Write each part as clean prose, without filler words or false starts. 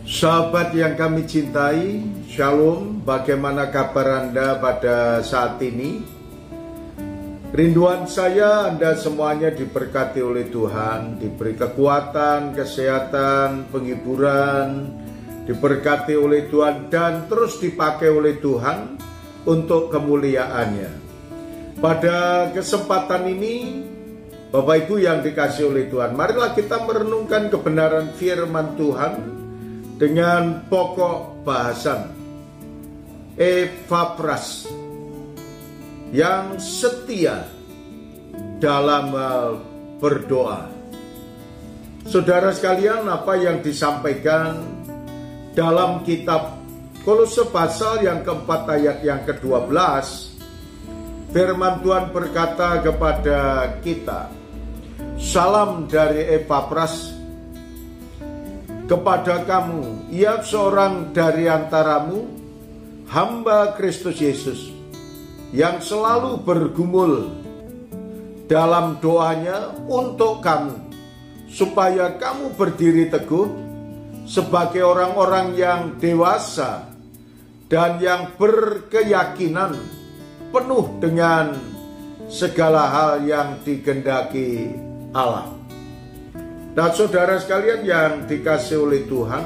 Sahabat yang kami cintai, Shalom, bagaimana kabar Anda pada saat ini? Rinduan saya Anda semuanya diberkati oleh Tuhan, diberi kekuatan, kesehatan, penghiburan, diberkati oleh Tuhan dan terus dipakai oleh Tuhan untuk kemuliaannya. Pada kesempatan ini, Bapak Ibu yang dikasihi oleh Tuhan, marilah kita merenungkan kebenaran firman Tuhan dengan pokok bahasan Epafras yang setia dalam berdoa. Saudara sekalian, apa yang disampaikan dalam kitab Kolose pasal yang keempat ayat yang ke-12, firman Tuhan berkata kepada kita, salam dari Epafras kepada kamu, ia seorang dari antaramu, hamba Kristus Yesus, yang selalu bergumul dalam doanya untuk kamu, supaya kamu berdiri teguh sebagai orang-orang yang dewasa dan yang berkeyakinan, penuh dengan segala hal yang dikehendaki Allah. Dan saudara sekalian yang dikasihi oleh Tuhan,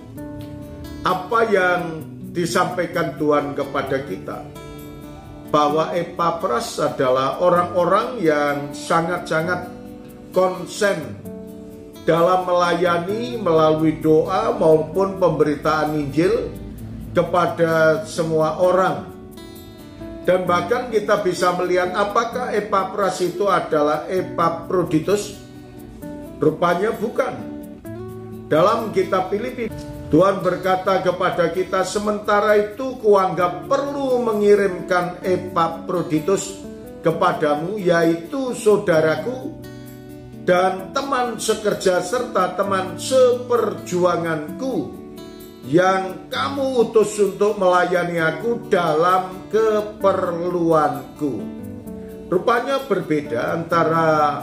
apa yang disampaikan Tuhan kepada kita, bahwa Epafras adalah orang-orang yang sangat-sangat konsen dalam melayani melalui doa maupun pemberitaan Injil kepada semua orang. Dan bahkan kita bisa melihat apakah Epafras itu adalah Epafroditus? Rupanya bukan. Dalam kitab Filipi, Tuhan berkata kepada kita, sementara itu kuanggap perlu mengirimkan Epafroditus kepadamu, yaitu saudaraku dan teman sekerja serta teman seperjuanganku, yang kamu utus untuk melayani aku dalam keperluanku. Rupanya berbeda antara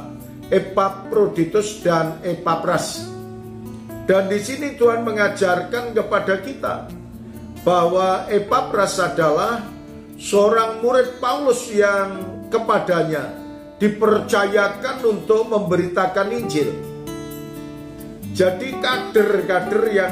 Epafroditus dan Epafras. Dan di sini Tuhan mengajarkan kepada kita bahwa Epafras adalah seorang murid Paulus yang kepadanya dipercayakan untuk memberitakan Injil. Jadi kader-kader yang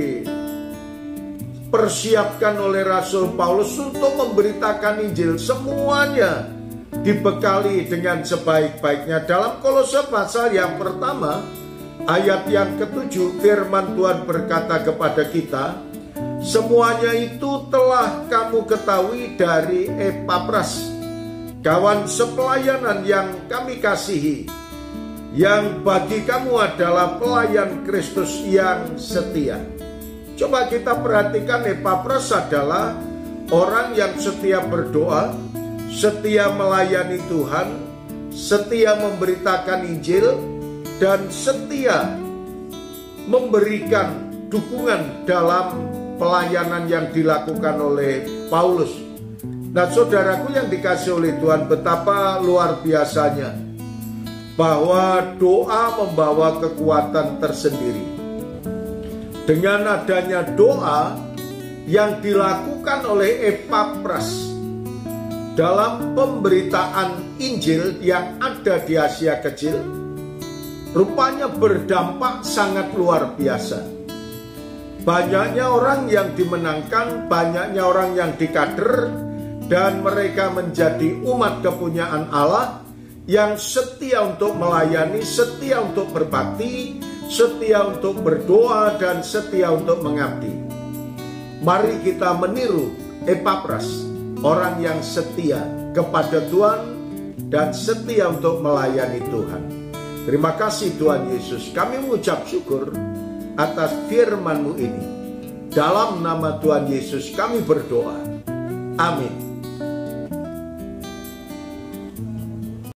dipersiapkan oleh Rasul Paulus untuk memberitakan Injil, semuanya dibekali dengan sebaik-baiknya. Dalam Kolose pasal yang pertama ayat yang ke-7, firman Tuhan berkata kepada kita, semuanya itu telah kamu ketahui dari Epafras, kawan sepelayanan yang kami kasihi, yang bagi kamu adalah pelayan Kristus yang setia. Coba kita perhatikan, Epafras adalah orang yang setia berdoa, setia melayani Tuhan, setia memberitakan Injil, dan setia memberikan dukungan dalam pelayanan yang dilakukan oleh Paulus. Nah, saudaraku yang dikasihi oleh Tuhan, betapa luar biasanya bahwa doa membawa kekuatan tersendiri. Dengan adanya doa yang dilakukan oleh Epafras dalam pemberitaan Injil yang ada di Asia Kecil, rupanya berdampak sangat luar biasa. Banyaknya orang yang dimenangkan, banyaknya orang yang dikader, dan mereka menjadi umat kepunyaan Allah yang setia untuk melayani, setia untuk berbakti, setia untuk berdoa, dan setia untuk mengabdi. Mari kita meniru Epafras, orang yang setia kepada Tuhan dan setia untuk melayani Tuhan. Terima kasih Tuhan Yesus, kami mengucap syukur atas firman-Mu ini. Dalam nama Tuhan Yesus kami berdoa. Amin.